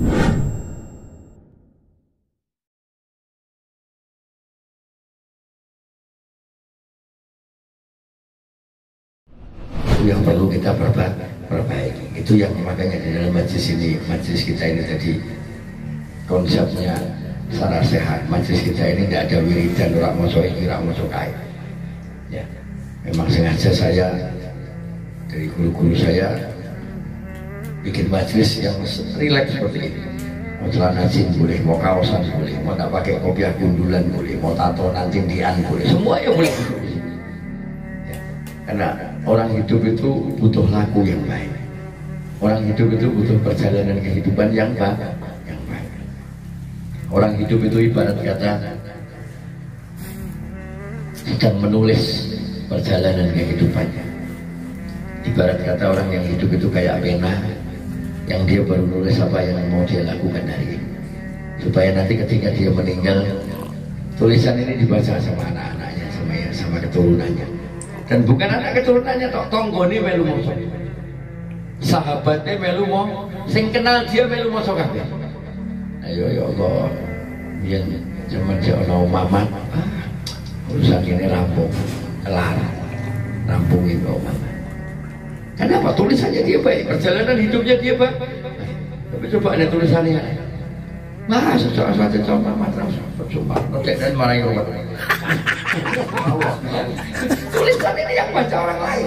Itu yang perlu kita perbaiki. Itu yang makanya di dalam majelis ini, majelis kita ini tadi konsepnya secara sehat. Majelis kita ini tidak ada wiridan, ora moso iki, ora moso kae. Ya, memang sengaja saya dari guru-guru saya bikin majelis yang rileks seperti ini. Mau celana jin boleh, mau kaosan boleh, mau tak pakai kopiah gundulan boleh, mau tato nanti dian boleh, semuanya boleh. Ya, karena orang hidup itu butuh laku yang baik. Orang hidup itu butuh perjalanan kehidupan yang baik. Orang hidup itu ibarat kata sedang menulis perjalanan kehidupannya. Ibarat kata orang yang hidup itu kayak pena yang dia baru nulis apa yang mau dia lakukan hari ini, supaya nanti ketika dia meninggal tulisan ini dibaca sama anak-anaknya, sama keturunannya. Dan bukan anak keturunannya tok, tonggone melu moso, sahabatnya melu mau, sing kenal dia melu moso kabeh. Ayo ya Allah, yang zaman dia ono mamat, urusan ini rampung, kelar, rampungin mamat. Kenapa? Tulisannya dia baik, perjalanan hidupnya dia baik. Tapi coba ada tulisannya. Nah, sesuatu contoh mamat sumpah, notek dan marah yang tulisan ini yang baca orang lain.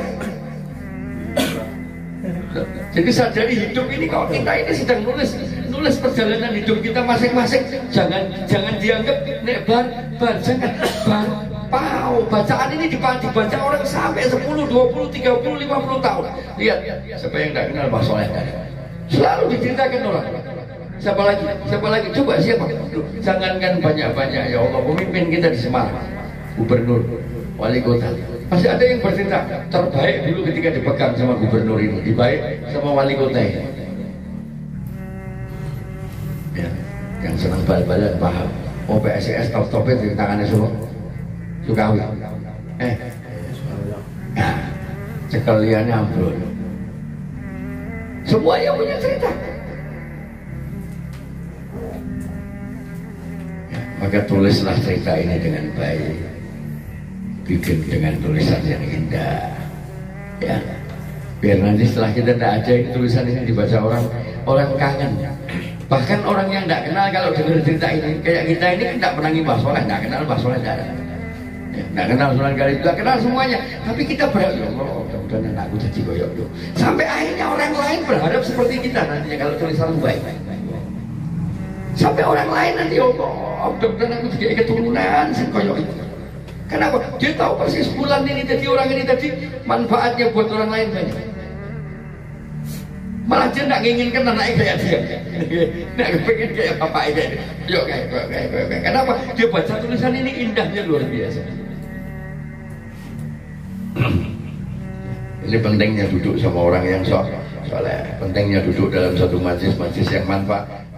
Jadi sadari hidup ini, kalau kita ini sedang nulis perjalanan hidup kita masing-masing. Jangan dianggap nek bar jangan bar pau. Bacaan ini dibaca orang sampai 10, 20, 30, 50 tahun. Lihat, siapa yang tidak kenal Mbah Soleh selalu diceritakan orang. Siapa lagi? Coba siapa? Jangankan banyak-banyak, ya Allah, pemimpin kita di Semarang, gubernur, wali kota, pasti ada yang bercerita terbaik dulu ketika dipegang sama gubernur ini, dibaik sama wali kota ini. Ya, yang senang bal-balan paham. Oh, PSIS top-topnya di tangannya semua Sukawi. Nah, cekaliannya ambrol. Semua yang punya cerita. Ya, maka tulislah cerita ini dengan baik, bikin dengan tulisan yang indah. Ya, biar nanti setelah kita tidak ada tulisan ini dibaca orang kangen. Bahkan orang yang tidak kenal kalau dengar cerita ini, kayak kita ini tidak pernah Mbah Soleh, tidak kenal Mbah Soleh, tidak kenal Sunan Kalijaga, tidak kenal semuanya. Tapi kita berharap, ya Allah, mudah-mudahan anakku jadi koyok itu. Sampai akhirnya orang lain berharap seperti kita nantinya kalau tulisan baik. Sampai orang lain nanti, ya Allah, mudah-mudahan aku jadi keturunan sing koyok itu. Kenapa? Dia tahu persis bulan ini tadi, orang ini tadi manfaatnya buat orang lain banyak. Malah dia tidak menginginkan anaknya kayak dia, tidak pengen kayak bapaknya kayak. Kenapa? Dia baca tulisan ini indahnya luar biasa. Ini pentingnya duduk sama orang yang soleh, pentingnya duduk dalam satu majelis yang manfaat.